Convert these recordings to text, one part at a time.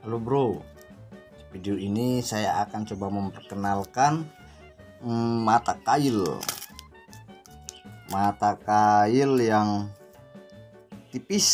Halo bro, video ini saya akan coba memperkenalkan mata kail yang tipis.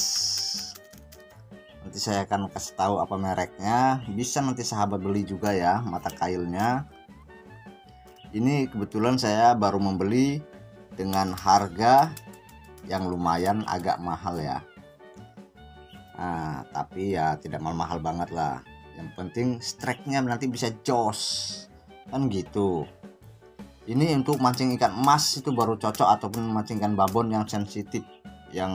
Nanti saya akan kasih tahu apa mereknya, bisa nanti sahabat beli juga ya mata kailnya. Ini kebetulan saya baru membeli dengan harga yang lumayan agak mahal ya. Nah, tapi ya tidak mahal-mahal banget lah. Yang penting strike-nya nanti bisa jos, kan gitu. Ini untuk mancing ikan emas itu baru cocok, ataupun mancing ikan babon yang sensitif, yang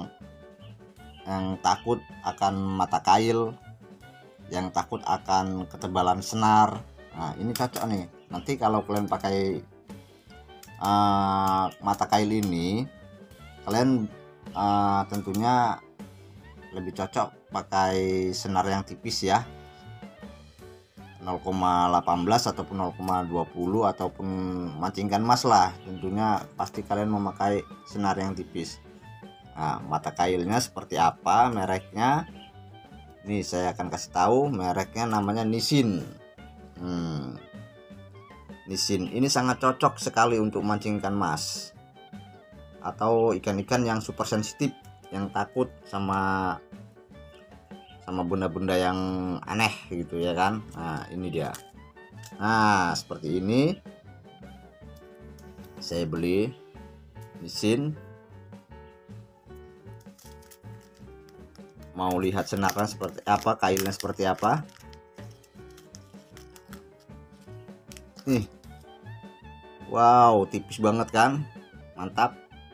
takut akan mata kail, yang takut akan ketebalan senar. Nah, ini cocok nih. Nanti kalau kalian pakai mata kail ini, kalian tentunya lebih cocok pakai senar yang tipis ya, 0,18 ataupun 0,20 ataupun mancingkan mas lah. Tentunya pasti kalian memakai senar yang tipis. Nah, mata kailnya seperti apa, mereknya nih saya akan kasih tahu. Mereknya namanya Nissin. Nissin ini sangat cocok sekali untuk mancingkan mas atau ikan-ikan yang super sensitif, yang takut sama benda-benda yang aneh gitu ya kan. Nah, ini dia. Nah, seperti ini saya beli Nissin. Mau lihat senarnya seperti apa, kailnya seperti apa nih. Wow, tipis banget kan, mantap.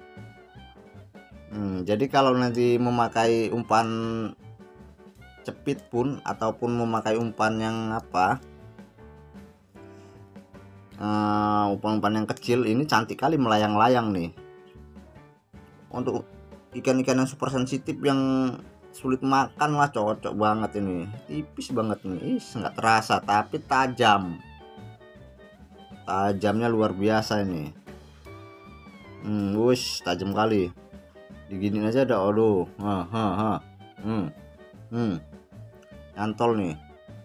Jadi kalau nanti memakai umpan cepit pun ataupun memakai umpan yang umpan-umpan yang kecil, ini cantik kali melayang-layang nih. Untuk ikan-ikan yang super sensitif yang sulit makan lah, cocok banget ini. Tipis banget nih, nggak terasa tapi tajamnya luar biasa ini. Wush, tajam kali. Diginin aja dah, aduh. Nyantol nih.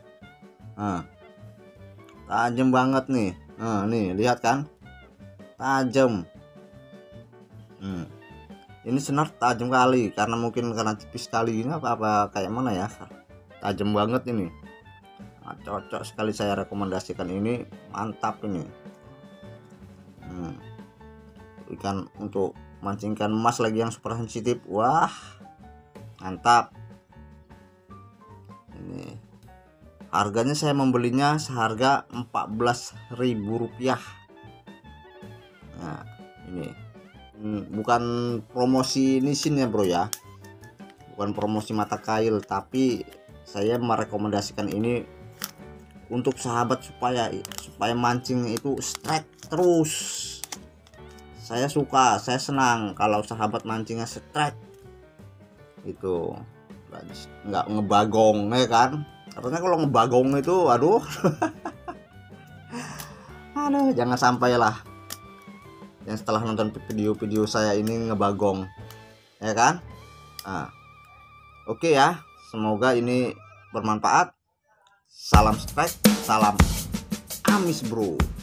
Tajam banget nih. Nih lihat kan, tajam. Ini senar tajam kali, karena mungkin karena tipis sekali ini apa kayak mana ya, tajam banget ini. Nah, cocok sekali, saya rekomendasikan ini, mantap ini. Ikan untuk mancingkan emas lagi yang super sensitif, wah mantap. Ini harganya saya membelinya seharga Rp14.000. Nah, ini bukan promosi Nissin ya bro ya, bukan promosi mata kail, tapi saya merekomendasikan ini untuk sahabat supaya mancing itu strike terus. Saya suka, saya senang kalau sahabat mancingnya strike itu, nggak ngebagong ya kan. Karena kalau ngebagong itu aduh aduh, jangan sampai lah yang setelah nonton video-video saya ini ngebagong ya kan. Nah, oke ya, semoga ini bermanfaat. Salam strike, salam amis bro.